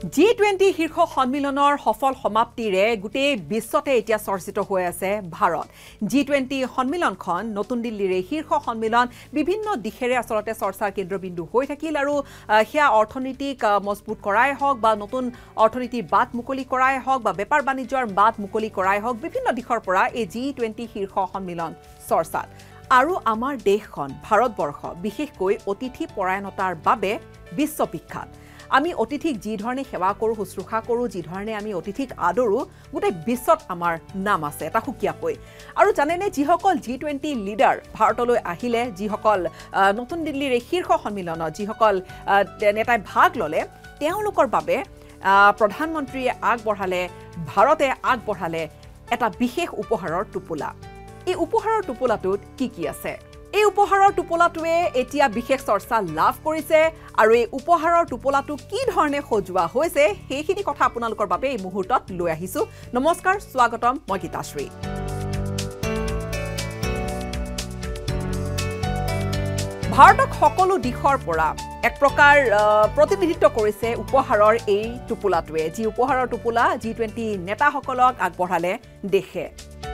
G20 শীৰ্ষ সন্মিলনৰ সফল সমাপ্তিৰে গোটেই বিশ্বতে এতিয়া চৰ্চিত হৈ আছে ভাৰত G20 সন্মিলনখন নতুন দিল্লীৰ শীৰ্ষ সন্মিলন বিভিন্ন দিশেৰে আসলতে চৰ্চাৰ কেন্দ্ৰবিন্দু হৈ থাকিল আৰু হেয়া অৰ্থনৈতিক মজবুত কৰাই হওক বা নতুন অৰ্থনীতিৰ বাট মুকলি কৰাই হওক বা বেপাৰ বাণিজ্যৰ বাট মুকলি কৰাই হওক বিভিন্ন দিশৰ পৰা এই G20 শীৰ্ষ সন্মিলন চৰ্চাত আৰু আমাৰ দেশখন ভাৰতবৰ্ষ বিশেষকৈ অতিথি পৰায়ণতাৰ বাবে বিশ্ববিখ্যাত আমি অতিথিক যি ধৰণে সেৱা কৰো শুশ্ৰূষা কৰো যি ধৰণে আমি অতিথিক আদৰো গোটেই বিশ্বত আমাৰ নাম আছে এটা হুকিয়াকৈ আৰু জানেনে যিসকল G20 লিডাৰ ভাৰতলৈ আহিলে যিসকল নতুন দিল্লীৰ শীৰ্ষ সন্মিলনত যিসকল নেতাই ভাগ ললে তেওঁলোকৰ বাবে প্ৰধানমন্ত্ৰীয়ে আগবঢ়ালে ভাৰতে আগবঢ়ালে এটা বিশেষ উপহাৰৰ টোপোলা এই উপহাৰৰ টোপোলাটোত কি আছে এই উপহাৰৰ টোপোলাটোৱে এতিয়া বিশেষ চৰ্চা লাভ কৰিছে আৰু এই উপহাৰৰ টোপোলাটো কি ধৰণে সজোৱা হৈছে সেইখিনি কথা আপোনালোকৰ বাবে এই মুহূৰ্তত লৈ আহিছো নমস্কাৰ স্বাগতম মই গীতাশ্ৰী ভাৰতক সকলো দিশৰ পৰা এক প্ৰকাৰ প্ৰতিনিধিত্ব কৰিছে উপহাৰৰ এই টোপোলাটোৱে যি উপহাৰৰ টোপোলা G20 নেতাসকলক আগবঢ়ালে দেশে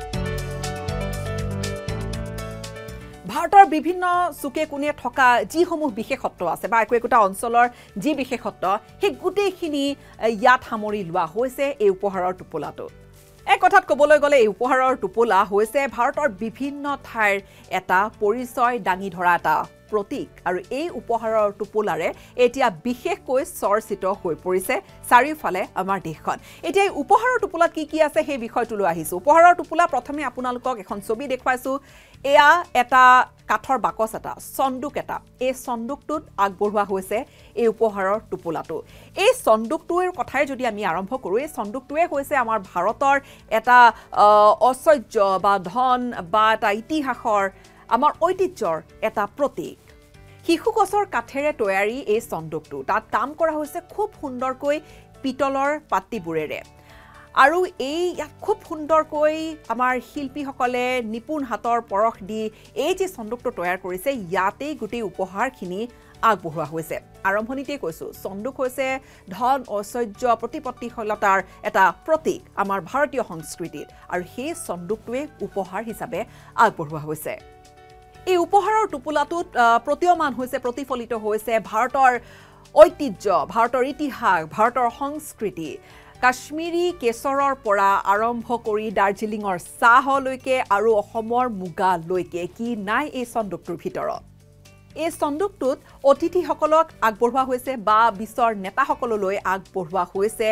ভাৰতৰ বিভিন্ন সুকে কোণে থকা যিসমূহ বিশেষত্ব আছে বা একোটা অঞ্চলৰ যি বিশেষত্ব সেই গোটেইখিনি ইয়াত সামৰি লোৱা হৈছে এই উপহাৰৰ টোপোলাটো এক কথাত ক'বলৈ গ'লে এই উপহাৰৰ টোপোলা হৈছে ভাৰতৰ বিভিন্ন ঠাইৰ এটা পৰিচয় দাঙি ধৰা এটা প্ৰতীক আৰু এই উপহাৰৰ টোপোলাৰে এতিয়া বিশেষকৈ চৰ্চিত হৈ পৰিছে চাৰিওফালে আমাৰ দেশখন এতিয়া এই উপহাৰৰ টোপোলাত কি আছে সেই বিষয়টো লৈ আহিছো উপহাৰৰ টোপোলা প্ৰথমে আপোনালোকক এখন ছবি দেখুৱাইছো এয়া এটা কাঠৰ বাকচ এটা সন্দুক এটা এই সন্দুকটোত আগবঢ়োৱা হৈছে এই উপহাৰৰ টোপোলাটো এই সন্দুকটোৰ কথাই যদি আমি আৰম্ভ কৰো এই সন্দুকটোৱে হৈছে আমাৰ ভাৰতৰ এটা ঐশ্বৰ্য বা ধন বা এটা ইতিহাসৰ আমাৰ ঐতিহ্যৰ এটা প্ৰতীক শিশু গছৰ কাঠেৰে তৈয়াৰী এই সন্দুকটো তাত কাম কৰা হৈছে খুব সুন্দৰকৈ পিতলৰ পাত্তিবোৰেৰে আৰু এই খুব সুন্দৰকৈ আমাৰ শিল্পীসকলে নিপুণ হাতৰ পৰখ দি এই যে সন্দুকটো তৈয়াৰ কৰিছে ইয়াতেই গোটেই উপহাৰখিনি আগবঢ়োৱা হৈছে আৰম্ভণিতে কৈছো সন্দুক হৈছে ধন ঐশ্বৰ্য প্ৰতিপত্তিশীলতাৰ এটা প্ৰতীক আমাৰ ভাৰতীয় সংস্কৃতিত আৰু সেই সন্দুকটোৱে উপহাৰ হিচাপে আগবঢ়োৱা হৈছে এই উপহাৰৰ টোপোলাটোত প্ৰতীয়মান হৈছে প্ৰতিফলিত হৈছে ভাৰতৰ ঐতিহ্য ভাৰতৰ ইতিহাস ভাৰতৰ সংস্কৃতি কাশ্মীৰী কেশৰৰ পৰা আৰম্ভ কৰি দাৰ্জিলিঙৰ চাহলৈকে আৰু অসমৰ মুগালৈকে কি নাই এই সন্দুকটোৰ ভিতৰত এই সন্দুকটোত অতিথিসকলক আগবঢ়োৱা হৈছে বা বিশ্বৰ নেতাসকললৈ আগবঢ়োৱা হৈছে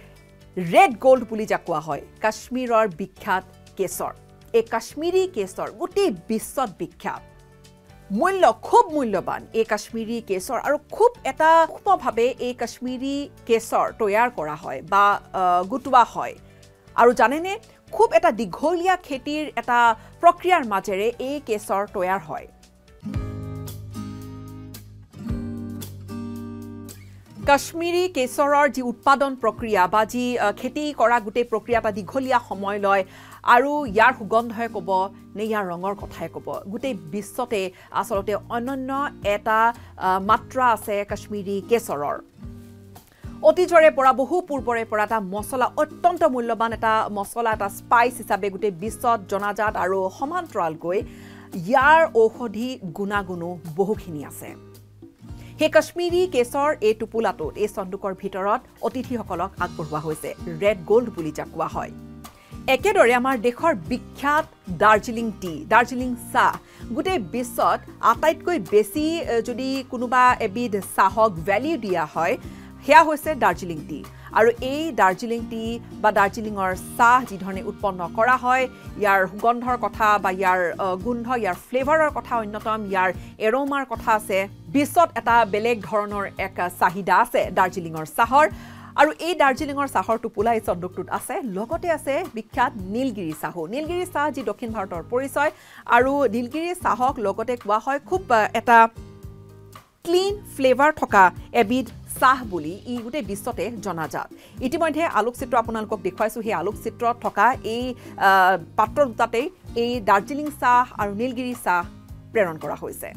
ৰেড গোল্ড বুলি যাক কোৱা হয় কাশ্মীৰৰ বিখ্যাত কেশৰ এই কাশ্মীৰী কেশৰ গোটেই বিশ্বত বিখ্যাত মূল্য খুব মূল্যবান এই কাশ্মীৰী কেশৰ আৰু খুব এটা সূক্ষ্মভাৱে এই কাশ্মীৰী কেশৰ তৈয়াৰ কৰা হয় বা গুটোৱা হয় আৰু জানেনে খুব এটা দীঘলীয়া খেতিৰ এটা প্ৰক্ৰিয়াৰ মাজেৰে এই কেশৰ তৈয়াৰ হয় কাশ্মীৰী কেশৰৰ যি উৎপাদন প্ৰক্ৰিয়া বা যি খেতি কৰা গোটেই প্ৰক্ৰিয়া এটা দীঘলীয়া সময় লয় আৰু ইয়াৰ সুগন্ধই ক'ব নে ইয়াৰ ৰঙৰ কথাই ক'ব গোটেই বিশ্বতে আসলতে অনন্য এটা মাত্ৰা আছে কাশ্মীৰী কেশৰৰ অতীজৰে পৰা বহু পূৰ্বৰে পৰা এটা মছলা অত্যন্ত মূল্যৱান এটা মছলা এটা স্পাইচ হিচাপে গোটেই বিশ্বত জনাজাত আৰু সমান্তৰালকৈ ইয়াৰ ঔষধি গুণাগুণো বহুখিনি আছে সেই কাশ্মীৰী কেশৰ এই টোপোলাটোত এই সন্দুকৰ ভিতৰত অতিথিসকলক আগবঢ়োৱা হৈছে ৰেড গোল্ড বুলি যাক কোৱা হয় একেদৰে আমাৰ দেশৰ বিখ্যাত দাৰ্জিলিং চাহ গোটেই বিশ্বত আটাইতকৈ বেছি যদি কোনোবা এবিধ চাহক ভ্যালু দিয়া হয় হেয়া হৈছে দাৰ্জিলিং টি আৰু এই দাৰ্জিলিং টি বা দাৰ্জিলিঙৰ চাহ যি ধৰণে উৎপন্ন কৰা হয় ইয়াৰ সুগন্ধৰ কথা বা ইয়াৰ গোন্ধ ইয়াৰ ফ্লেভাৰৰ কথা অন্যতম ইয়াৰ এৰোমাৰ কথা আছে বিশ্বত এটা বেলেগ ধৰণৰ এক চাহিদা আছে দাৰ্জিলিঙৰ চাহৰ আৰু এই দাৰ্জিলিঙৰ চাহৰ টোপোলা এই সন্দুকটোত আছে লগতে আছে বিখ্যাত নীলগিৰি চাহ যি দক্ষিণ ভাৰতৰ পৰিচয় আৰু নীলগিৰি চাহক লগতে কোৱা হয় খুব এটা ক্লিন ফ্লেভাৰ থকা এবিধ চাহ বুলি ই গোটেই বিশ্বতে জনাজাত ইতিমধ্যে আলোকচিত্ৰ আপোনালোকক দেখুৱাইছো সেই আলোকচিত্ৰত থকা এই পাত্ৰ দুটাতেই এই দাৰ্জিলিং চাহ আৰু নীলগিৰি চাহ প্ৰেৰণ কৰা হৈছে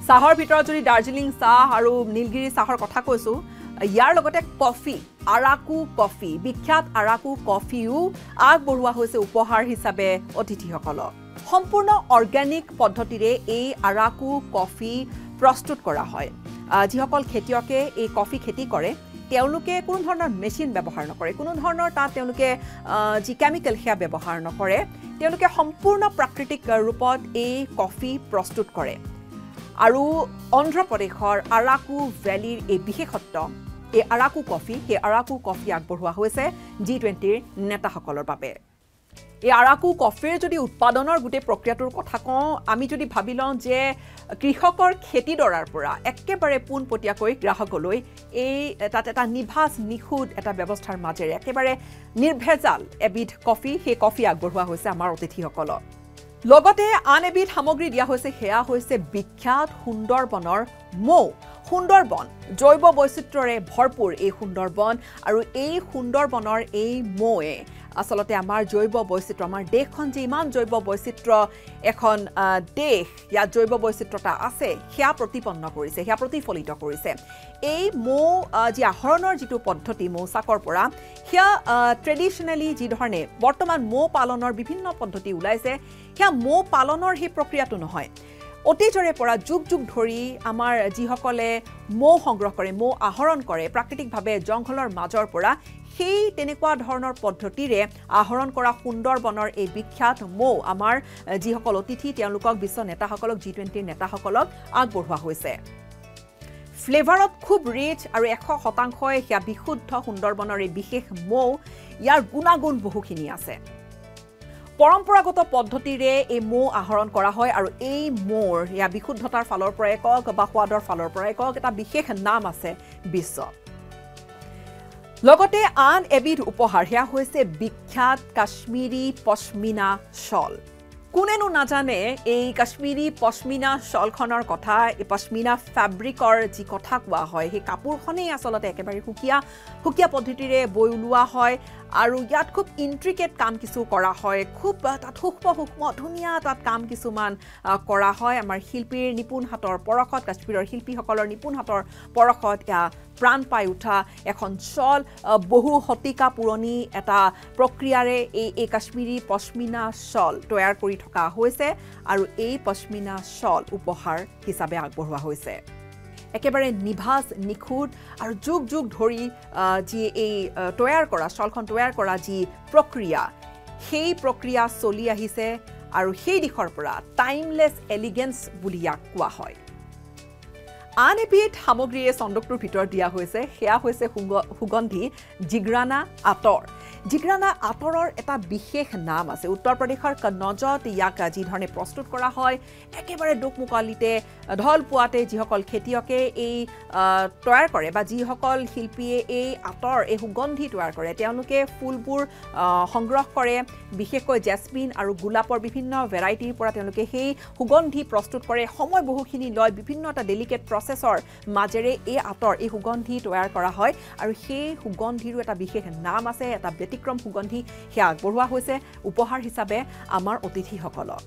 চাহৰ ভিতৰত যদি দাৰ্জিলিং চাহ আৰু নীলগিৰি চাহৰ কথা কৈছো ইয়াৰ লগতে কফি আৰাকু কফি বিখ্যাত আৰাকু কফিও আগবঢ়োৱা হৈছে উপহাৰ হিচাপে অতিথিসকলক সম্পূৰ্ণ অৰ্গেনিক পদ্ধতিৰে এই আৰাকু কফি প্ৰস্তুত কৰা হয় যিসকল খেতিয়কে এই কফি খেতি কৰে তেওঁলোকে কোনো ধৰণৰ মেচিন ব্যৱহাৰ নকৰে কোনো ধৰণৰ তাত তেওঁলোকে যি কেমিকেল হেয়া ব্যৱহাৰ নকৰে তেওঁলোকে সম্পূৰ্ণ প্ৰাকৃতিক ৰূপত এই কফি প্ৰস্তুত কৰে আৰু অন্ধ্ৰ প্ৰদেশৰ আৰাকু ভ্যালিৰ এই বিশেষত্ব এই আৰাকু কফি সেই আৰাকু কফি আগবঢ়োৱা হৈছে G20ৰ নেতাসকলৰ বাবে এই আৰাকু কফিৰ যদি উৎপাদনৰ গুটে প্ৰক্ৰিয়াটোৰ কথা কওঁ আমি যদি ভাবি লওঁ যে কৃষকৰ খেতিডৰাৰ পৰা একেবাৰে পোনপটীয়াকৈ গ্ৰাহকলৈ এই তাত এটা নিভাজ নিখুদ এটা ব্যৱস্থাৰ মাজেৰে একেবাৰে নিৰ্ভেজাল এবিধ কফি সেই কফি আগবঢ়োৱা হৈছে আমাৰ অতিথিসকলক লগতে আন এবিধ সামগ্ৰী দিয়া হৈছে হেয়া হৈছে বিখ্যাত সুন্দৰবনৰ মৌ সুন্দৰবন জৈৱ বৈচিত্ৰ্যৰে ভৰপূৰ এই সুন্দৰবন আৰু এই সুন্দৰবনৰ এই মৌয়ে আসলতে আমাৰ জৈৱ বৈচিত্ৰ্য আমাৰ দেশখন যে ইমান জৈৱ বৈচিত্ৰ্য এখন দেশ ইয়া জৈৱ বৈচিত্ৰ্যতা আছে হেয়া প্ৰতিপন্ন কৰিছে হেয়া প্ৰতিফলিত কৰিছে এই মৌ যি আহৰণৰ যিটো পদ্ধতি মৌচাকৰ পৰা হেয়া ট্ৰেডিশনালি যি ধৰণে বৰ্তমান মৌ পালনৰ বিভিন্ন পদ্ধতি ওলাইছে হেয়া মৌ পালনৰ হে প্ৰক্ৰিয়াটো নহয় অতীজৰে পৰা যুগ যুগ ধৰি আমাৰ যিসকলে মৌ সংগ্ৰহ কৰে মৌ আহৰণ কৰে প্ৰাকৃতিকভাৱে জংঘলৰ মাজৰ পৰা সেই তেনেকুৱা ধৰণৰ পদ্ধতিৰে আহৰণ কৰা সুন্দৰবনৰ এই বিখ্যাত মৌ আমাৰ যিসকল অতিথি তেওঁলোকক বিশ্ব নেতাসকলক G20ৰ নেতাসকলক আগবঢ়োৱা হৈছে ফ্লেভাৰত খুব ৰিচ আৰু 100% হেয়া বিশুদ্ধ সুন্দৰবনৰ এই বিশেষ মৌ ইয়াৰ গুণাগুণ বহুখিনি আছে পৰম্পৰাগত পদ্ধতিৰে এই মৌ আহৰণ কৰা হয় আৰু এই মৌৰ ইয়া বিশুদ্ধতাৰ ফালৰ পৰা একক বা সোৱাদৰ ফালৰ পৰা একক এটা বিশেষ নাম আছে বিশ্বত লগতে আন এবিধ উপহাৰ হেয়া হৈছে বিখ্যাত কাশ্মীৰী পশমিনা শল কোনেনো নাজানে এই কাশ্মীৰী পশমিনা শলখনৰ কথা এই পশমিনা ফেব্ৰিকৰ যি কথা কোৱা হয় সেই কাপোৰখনেই আসলতে একেবাৰে হুকিয়া পদ্ধতিৰে বৈ ওলোৱা হয় আৰু ইয়াত খুব ইন্ট্ৰিকেট কাম কিছু কৰা হয় খুব তাত সূক্ষ্ম ধুনীয়া তাত কাম কিছুমান কৰা হয় আমাৰ শিল্পীৰ নিপুণ হাতৰ পৰখত কাশ্মীৰৰ শিল্পীসকলৰ নিপুণ হাতৰ পৰখত প্ৰাণ পাই উঠা এখন শল বহু শতিকা পুৰণি এটা প্ৰক্ৰিয়াৰে এই কাশ্মীৰী পশমিনা শল তৈয়াৰ কৰি থকা হৈছে আৰু এই পশমিনা শল উপহাৰ হিচাপে আগবঢ়োৱা হৈছে একেবাৰে নিভাজ নিখুদ আৰু যুগ যুগ ধৰি যি এই তৈয়াৰ কৰা শলখন তৈয়াৰ কৰা যি প্ৰক্ৰিয়া সেই প্ৰক্ৰিয়া চলি আহিছে আৰু সেই দিশৰ পৰা টাইমলেছ এলিগেন্স বুলি ইয়াক কোৱা হয় আন এবিধ সামগ্ৰীয়ে চন্দকটোৰ ভিতৰত দিয়া হৈছে হেয়া হৈছে সুগন্ধি জিগৰানা আতৰ জিগৰানা আতৰৰ এটা বিশেষ নাম আছে উত্তৰ প্ৰদেশৰ কন্নজত ইয়াক যি ধৰণে প্ৰস্তুত কৰা হয় একেবাৰে দুকমুকালিতে ঢল পুৱাতে যিসকল খেতিয়কে এই তৈয়াৰ কৰে বা যিসকল শিল্পীয়ে এই আতৰ এই সুগন্ধি তৈয়াৰ কৰে তেওঁলোকে ফুলবোৰ সংগ্ৰহ কৰে বিশেষকৈ জেসমিন আৰু গোলাপৰ বিভিন্ন ভেৰাইটিৰ পৰা তেওঁলোকে সেই সুগন্ধি প্ৰস্তুত কৰে সময় বহুখিনি লয় বিভিন্ন এটা ডেলিকেট প্ৰচেছৰ মাজেৰে এই আতৰ এই সুগন্ধি তৈয়াৰ কৰা হয় আৰু সেই সুগন্ধিৰো এটা বিশেষ নাম আছে এটা ব্যতিক্ৰম সুগন্ধি হেয়া আগবঢ়োৱা হৈছে উপহাৰ হিচাপে আমাৰ অতিথিসকলক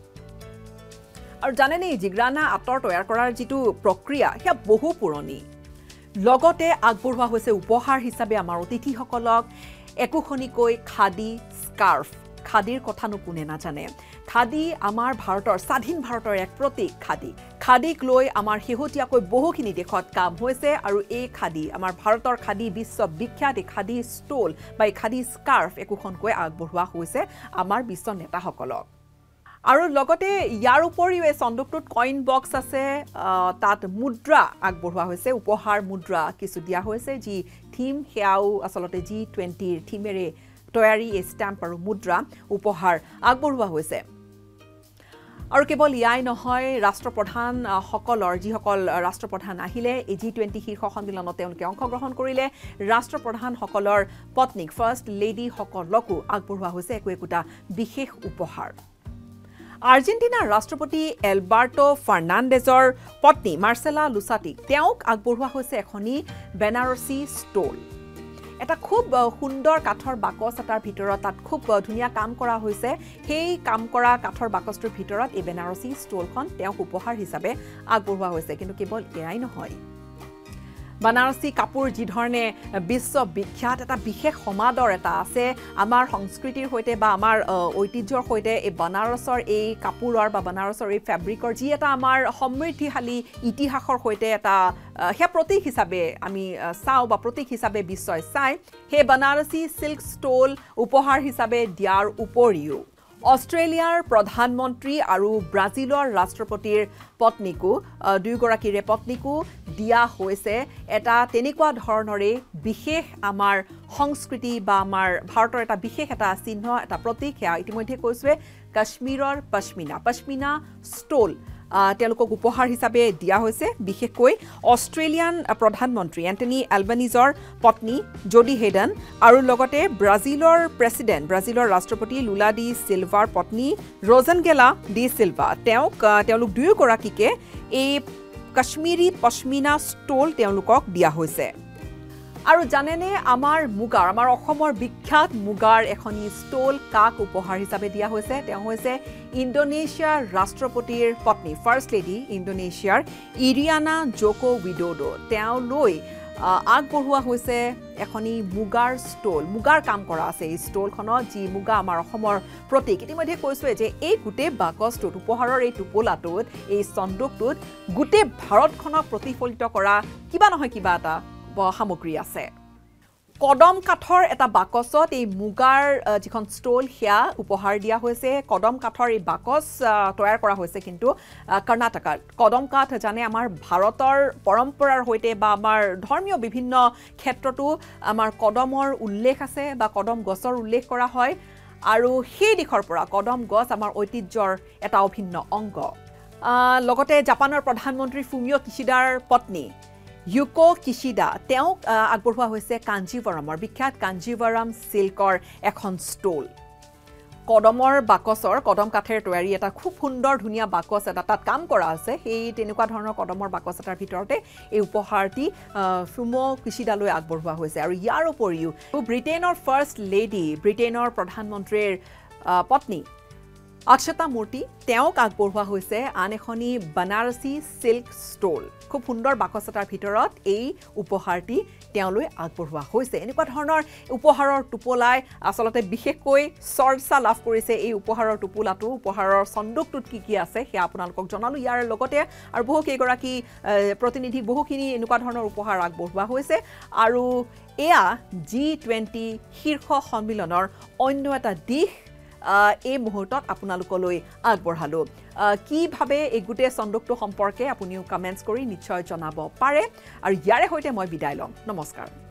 আৰু জানেনে জিগৰানা আতৰ তৈয়াৰ কৰাৰ যিটো প্ৰক্ৰিয়া হেয়া বহু পুৰণি লগতে আগবঢ়োৱা হৈছে উপহাৰ হিচাপে আমাৰ অতিথিসকলক একোখনিকৈ খাদী স্কাৰ্ফ খাদীৰ কথানো কোনে নাজানে খাদী আমাৰ ভাৰতৰ স্বাধীন ভাৰতৰ এক প্ৰতীক খাদীক লৈ আমাৰ শেহতীয়াকৈ বহুখিনি দেশত কাম হৈছে আৰু এই খাদী আমাৰ ভাৰতৰ খাদী বিশ্ব বিখ্যাত এই খাদী ষ্টল বা এই খাদী স্কাৰ্ফ একোখনকৈ আগবঢ়োৱা হৈছে আমাৰ বিশ্ব নেতাসকলক আৰু লগতে ইয়াৰ উপৰিও এই চন্দকটোত কইন বক্স আছে তাত মুদ্ৰা আগবঢ়োৱা হৈছে উপহাৰ মুদ্ৰা কিছু দিয়া হৈছে যি থিম হেয়াও আসলতে G20ৰ থিমেৰে তৈয়াৰী এই ষ্টাম্প আৰু মুদ্ৰা উপহাৰ আগবঢ়োৱা হৈছে আৰু কেৱল ইয়াই নহয় ৰাষ্ট্ৰপ্ৰধান সকলৰ যিসকল ৰাষ্ট্ৰপ্ৰধান আহিলে এই G20 শীৰ্ষ সন্মিলনত তেওঁলোকে অংশগ্ৰহণ কৰিলে ৰাষ্ট্ৰপ্ৰধান সকলৰ পত্নীক ফাৰ্ষ্ট লেডি সকলকো আগবঢ়োৱা হৈছে একোটা বিশেষ উপহাৰ আৰ্জেণ্টিনাৰ ৰাষ্ট্ৰপতি এলবাৰ্টো ফাৰ্নাণ্ডেজৰ পত্নী মাৰ্চেলা লুচাটিক তেওঁক আগবঢ়োৱা হৈছে এখনি বেনাৰসী ষ্টল এটা খুব সুন্দৰ কাঠৰ বাকচ এটাৰ ভিতৰত তাত খুব ধুনীয়া কাম কৰা হৈছে সেই কাম কৰা কাঠৰ বাকচটোৰ ভিতৰত এই বেনাৰসী ষ্টলখন তেওঁক উপহাৰ হিচাপে আগবঢ়োৱা হৈছে কিন্তু কেৱল এয়াই নহয় বানাৰসী কাপোৰ যি ধৰণে বিশ্ববিখ্যাত এটা বিশেষ সমাদৰ এটা আছে আমাৰ সংস্কৃতিৰ হৈতে বা আমাৰ ঐতিহ্যৰ হৈতে এই বানাৰসৰ এই কাপোৰৰ বা বানাৰসৰ এই ফেব্ৰিকৰ যি এটা আমাৰ সমৃদ্ধিশালী ইতিহাসৰ হৈতে এটা হে প্ৰতীক হিচাপে আমি চাও বা প্ৰতীক হিচাপে বিশ্বই চাই হে বানাৰসী সিল্ক ষ্টল উপহাৰ হিচাপে দিয়াৰ উপৰিও অষ্ট্ৰেলিয়াৰ প্ৰধানমন্ত্ৰী আৰু ব্ৰাজিলৰ ৰাষ্ট্ৰপতিৰ পত্নীকো দুয়োগৰাকীৰে পত্নীকো দিয়া হৈছে এটা তেনেকুৱা ধৰণৰে বিশেষ আমাৰ সংস্কৃতি বা আমাৰ ভাৰতৰ এটা বিশেষ এটা চিহ্ন এটা প্ৰতীক হেয়া ইতিমধ্যে কৈছোৱে কাশ্মীৰৰ পশ্মিনা ষ্টল তেওঁলোকক উপহাৰ হিচাপে দিয়া হৈছে বিশেষকৈ অষ্ট্ৰেলিয়ান প্ৰধানমন্ত্ৰী এন্টনি এলবানিজৰ পত্নী জডি হেডন আৰু লগতে ব্ৰাজিলৰ ৰাষ্ট্ৰপতি লুলা ডি সিলভাৰ পত্নী ৰজনগেলা ডি সিলভা তেওঁলোক দুয়োগৰাকীকে এই কাশ্মীৰী পশ্মিনা ষ্টল তেওঁলোকক দিয়া হৈছে আৰু জানেনে আমাৰ অসমৰ বিখ্যাত মুগাৰ এখনি ষ্টল কাক উপহাৰ হিচাপে দিয়া হৈছে তেওঁ হৈছে ইণ্ডোনেছিয়াৰ ৰাষ্ট্ৰপতিৰ পত্নী ফাৰ্ষ্ট লেডি ইণ্ডোনেছিয়াৰ ইৰিয়ানা জোকো উইডোডো তেওঁলৈ আগবঢ়োৱা হৈছে এখনি মুগাৰ ষ্টল মুগাৰ কাম কৰা আছে এই ষ্টলখনত যি মুগা আমাৰ অসমৰ প্ৰতীক ইতিমধ্যে কৈছোৱে যে এই গোটেই বাকচটোত উপহাৰৰ এই টোপোলাটোত এই চন্দুকটোত গোটেই ভাৰতখনক প্ৰতিফলিত কৰা কিবা নহয় কিবা এটা সামগ্ৰী আছে কদম কাঠৰ এটা বাকচত এই মুগাৰ যিখন ষ্টল হেয়া উপহাৰ দিয়া হৈছে কদম কাঠৰ এই বাকচ তৈয়াৰ কৰা হৈছে কিন্তু কৰ্ণাটকাত কদম কাঠ জানে আমাৰ ভাৰতৰ পৰম্পৰাৰ হৈতে বা আমাৰ ধৰ্মীয় বিভিন্ন ক্ষেত্ৰতো আমাৰ কদমৰ উল্লেখ আছে বা কদম গছৰ উল্লেখ কৰা হয় আৰু সেই দিশৰ পৰা কদম গছ আমাৰ ঐতিহ্যৰ এটা অভিন্ন অংগ লগতে জাপানৰ প্ৰধানমন্ত্ৰী ফুমিও কিশিডাৰ পত্নী ইউকো কিশিডা তেওঁক আগবঢ়োৱা হৈছে কাঞ্জীবৰমৰ বিখ্যাত কাঞ্জীবৰম সিল্কৰ এখন ষ্টল কদমৰ বাকচৰ কদম কাঠেৰে তৈয়াৰী এটা খুব সুন্দৰ ধুনীয়া বাকচ এটা তাত কাম কৰা আছে সেই তেনেকুৱা ধৰণৰ কদমৰ বাকচ এটাৰ ভিতৰতে এই উপহাৰটি ফুমো কিশিডালৈ আগবঢ়োৱা হৈছে আৰু ইয়াৰ উপৰিও ব্ৰিটেইনৰ ফাৰ্ষ্ট লেডি ব্ৰিটেইনৰ প্ৰধানমন্ত্ৰীৰ পত্নী অক্ষতা মূৰ্তি তেওঁক আগবঢ়োৱা হৈছে আন এখনি বানাৰসী সিল্ক ষ্টল খুব সুন্দৰ বাকচ এটাৰ ভিতৰত এই উপহাৰটি তেওঁলৈ আগবঢ়োৱা হৈছে এনেকুৱা ধৰণৰ উপহাৰৰ টোপোলাই আচলতে বিশেষকৈ চৰ্চা লাভ কৰিছে এই উপহাৰৰ টোপোলাটো উপহাৰৰ চন্দুকটোত কি আছে সেয়া আপোনালোকক জনালো ইয়াৰ লগতে আৰু বহু কেইগৰাকী প্ৰতিনিধি বহুখিনি এনেকুৱা ধৰণৰ উপহাৰ আগবঢ়োৱা হৈছে আৰু এয়া G20 শীৰ্ষ সন্মিলনৰ অন্য এটা দিশ এই মুহূৰ্তত আপোনালোকলৈ আগবঢ়ালো কিভাৱে এই গোটেই চন্দুকটো সম্পৰ্কে আপুনিও কমেন্টছ কৰি নিশ্চয় জনাব পাৰে আৰু ইয়াৰে হৈতে মই বিদায় লম নমস্কাৰ